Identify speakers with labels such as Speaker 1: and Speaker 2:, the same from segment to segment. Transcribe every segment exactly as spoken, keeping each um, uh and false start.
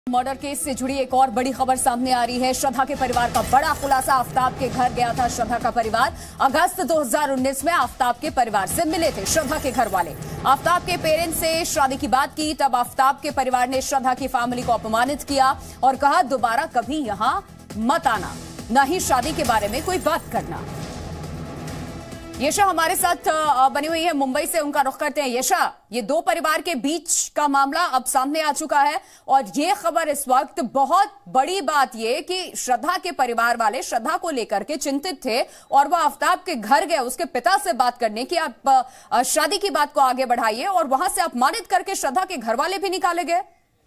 Speaker 1: Murder case से जुड़ी एक और बड़ी खबर सामने आ रही है। श्रद्धा के परिवार का बड़ा खुलासा। आफताब के घर गया था श्रद्धा का परिवार। अगस्त दो हज़ार उन्नीस में आफताब के परिवार से मिले थे श्रद्धा के घर वाले। आफताब के पेरेंट्स से शादी की बात की, तब आफताब के परिवार ने श्रद्धा की फैमिली को अपमानित किया और कहा दोबारा कभी यहां मत आना, न ही शादी के बारे में कोई बात करना। यशा हमारे साथ बनी हुई है मुंबई से, उनका रुख करते हैं। यशा, ये दो परिवार के बीच का मामला अब सामने आ चुका है और ये खबर इस वक्त बहुत बड़ी बात ये कि श्रद्धा के परिवार वाले श्रद्धा को लेकर के चिंतित थे और वो आफताब के घर गए उसके पिता से बात करने की, आप शादी की बात को आगे बढ़ाइए, और वहां से अपमानित करके श्रद्धा के घर वाले भी निकाले गए।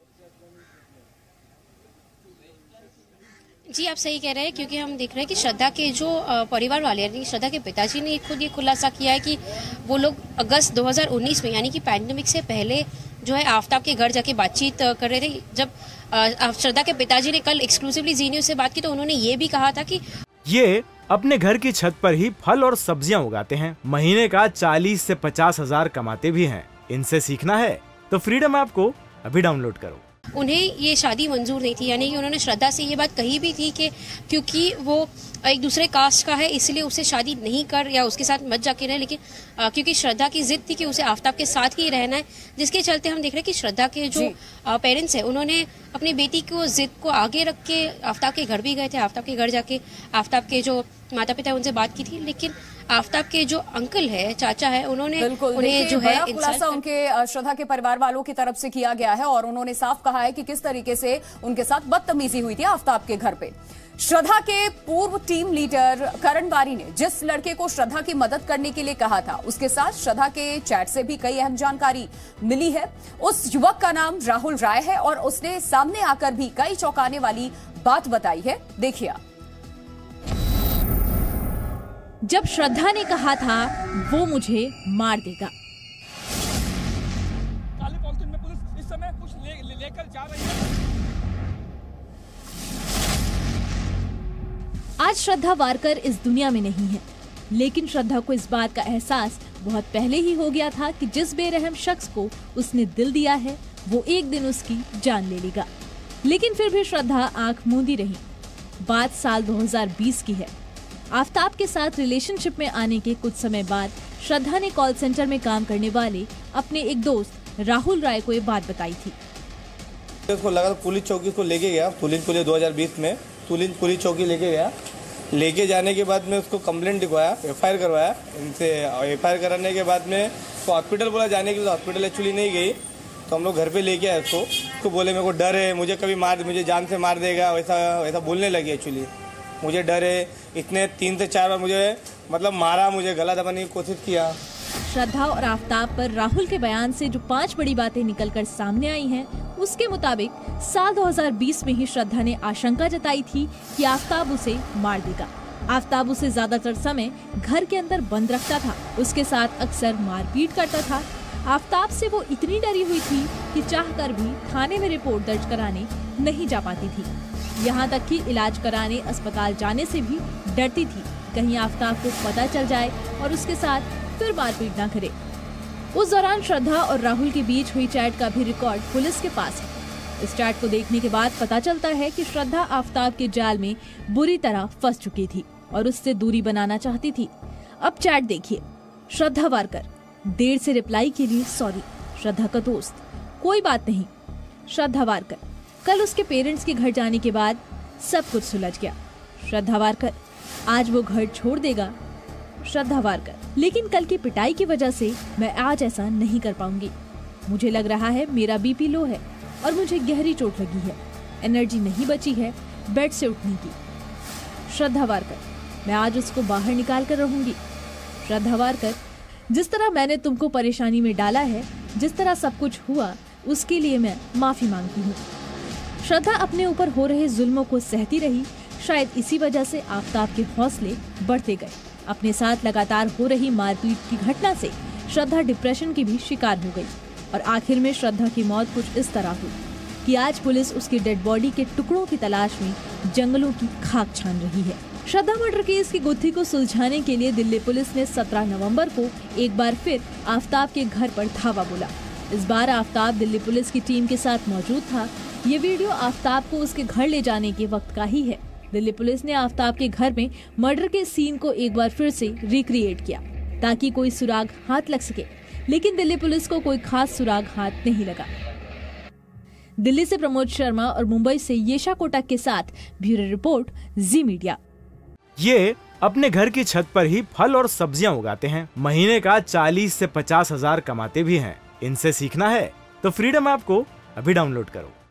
Speaker 2: जी आप सही कह रहे हैं, क्योंकि हम देख रहे हैं कि श्रद्धा के जो परिवार वाले यानी श्रद्धा के पिताजी ने खुद ये खुलासा किया है कि वो लोग अगस्त दो हज़ार उन्नीस में यानी कि पैंडेमिक से पहले जो है आफताब के घर जाके बातचीत कर रहे थे। जब श्रद्धा के पिताजी ने कल एक्सक्लूसिवली जी न्यूज़ से बात की तो उन्होंने ये भी कहा था कि
Speaker 3: ये अपने घर की छत पर ही फल और सब्जियां उगाते हैं, महीने का चालीस से पचास हजार कमाते भी हैं। इनसे सीखना है तो फ्रीडम ऐप को अभी डाउनलोड करो।
Speaker 2: उन्हें ये शादी मंजूर नहीं थी, यानी कि उन्होंने श्रद्धा से ये बात कही भी थी कि क्योंकि वो एक दूसरे कास्ट का है इसलिए उसे शादी नहीं कर या उसके साथ मत जाके रहे, लेकिन आ, क्योंकि श्रद्धा की जिद थी कि उसे आफताब के साथ ही रहना है, जिसके चलते हम देख रहे हैं कि श्रद्धा के जो पेरेंट्स हैं उन्होंने अपनी बेटी को जिद को आगे रख के आफताब के घर भी गए थे। आफताब के घर जाके आफताब के जो माता पिता उनसे बात की थी, लेकिन आफताब के जो अंकल है, चाचा है, उन्होंने उन्हें जो है
Speaker 1: खुलासा उनके श्रद्धा के परिवार वालों की तरफ से किया गया है और उन्होंने साफ कहा है कि किस तरीके से उनके साथ बदतमीजी हुई थी आफताब के घर पे। श्रद्धा के पूर्व टीम लीडर करण बारी ने जिस लड़के को श्रद्धा की मदद करने के लिए कहा था उसके साथ श्रद्धा के चैट से भी कई अहम जानकारी मिली है। उस युवक का नाम राहुल राय है और उसने सामने आकर भी कई चौंकाने वाली बात बताई है। देखिए,
Speaker 4: जब श्रद्धा ने कहा था वो मुझे मार देगा,
Speaker 5: काले पॉलिथीन में पुलिस इस समय कुछ ले, ले, लेकर जा रही है।
Speaker 4: आज श्रद्धा वारकर इस दुनिया में नहीं है, लेकिन श्रद्धा को इस बात का एहसास बहुत पहले ही हो गया था कि जिस बेरहम शख्स को उसने दिल दिया है वो एक दिन उसकी जान ले लेगा। लेकिन फिर भी श्रद्धा आंख मूंदी रही। बात साल दो हज़ार बीस की है। आफताब के साथ रिलेशनशिप में आने के कुछ समय बाद श्रद्धा ने कॉल सेंटर में काम करने वाले अपने एक दोस्त राहुल राय को ये बात बताई थी।
Speaker 6: उसको लगा पुलिस चौकी को लेके गया, पुलिस पुलिस दो हज़ार बीस में पुलिस पुलिस चौकी लेके गया। लेके जाने के बाद में उसको कंप्लेंट लिखवाया, एफ आई आर करवाया इनसे। एफ आई आर कराने के बाद में तो हॉस्पिटल बोला जाने के लिए, हॉस्पिटल एक्चुअली नहीं गई तो हम लोग घर पे लेके आए उसको। उसको बोले मेरे को डर है, मुझे कभी मार मुझे जान से मार देगा, वैसा वैसा बोलने लगी। एक्चुअली मुझे डर है, इतने तीन से चार बार मुझे मतलब मारा, मुझे गला दबाने की कोशिश किया।
Speaker 4: श्रद्धा और आफताब पर राहुल के बयान से जो पांच बड़ी बातें निकलकर सामने आई हैं, उसके मुताबिक साल दो हज़ार बीस में ही श्रद्धा ने आशंका जताई थी कि आफताब उसे मार देगा। आफताब उसे ज्यादातर समय घर के अंदर बंद रखता था, उसके साथ अक्सर मारपीट करता था। आफताब से वो इतनी डरी हुई थी कि चाहकर भी थाने में रिपोर्ट दर्ज कराने नहीं जा पाती थी। यहाँ तक कि इलाज कराने अस्पताल जाने से भी डरती थी, कहीं आफताब को पता चल जाए और उसके साथ फिर मारपीट ना करे। उस दौरान श्रद्धा और राहुल के बीच हुई चैट का भी रिकॉर्ड पुलिस के पास है। इस चैट को देखने के बाद पता चलता है कि श्रद्धा आफताब के जाल में बुरी तरह फंस चुकी थी और उससे दूरी बनाना चाहती थी। अब चैट देखिए। श्रद्धा वारकर, देर से रिप्लाई के लिए सॉरी। श्रद्धा का दोस्त, कोई बात नहीं। श्रद्धा वारकर, कल उसके पेरेंट्स के घर जाने के बाद सब कुछ सुलझ गया। श्रद्धा वारकर, आज वो घर छोड़ देगा। श्रद्धा वारकर, लेकिन कल की पिटाई की वजह से मैं आज ऐसा नहीं कर पाऊंगी। मुझे लग रहा है मेरा बीपी लो है और मुझे गहरी चोट लगी है, एनर्जी नहीं बची है बेड से उठने की। श्रद्धा वारकर, मैं आज उसको बाहर निकाल कर रहूंगी। श्रद्धा वारकर, जिस तरह मैंने तुमको परेशानी में डाला है, जिस तरह सब कुछ हुआ, उसके लिए मैं माफी मांगती हूँ। श्रद्धा अपने ऊपर हो रहे जुल्मों को सहती रही, शायद इसी वजह से आफताब के हौसले बढ़ते गए। अपने साथ लगातार हो रही मारपीट की घटना से श्रद्धा डिप्रेशन की भी शिकार हो गई और आखिर में श्रद्धा की मौत कुछ इस तरह हुई कि आज पुलिस उसकी डेड बॉडी के टुकड़ों की तलाश में जंगलों की खाक छान रही है। श्रद्धा मर्डर केस की गुत्थी को सुलझाने के लिए दिल्ली पुलिस ने सत्रह नवंबर को एक बार फिर आफताब के घर पर धावा बोला। इस बार आफताब दिल्ली पुलिस की टीम के साथ मौजूद था ये वीडियो आफ्ताब को उसके घर ले जाने के वक्त का ही है। दिल्ली पुलिस ने आफ्ताब के घर में मर्डर के सीन को एक बार फिर से रिक्रिएट किया ताकि कोई सुराग हाथ लग सके, लेकिन दिल्ली पुलिस को कोई खास सुराग हाथ नहीं लगा। दिल्ली से प्रमोद शर्मा और मुंबई से येशा कोटक के साथ ब्यूरो रिपोर्ट, जी मीडिया।
Speaker 3: ये अपने घर की छत पर ही फल और सब्जियां उगाते हैं। महीने का चालीस से पचास हजार कमाते भी हैं। इनसे सीखना है तो फ्रीडम ऐप को अभी डाउनलोड करो।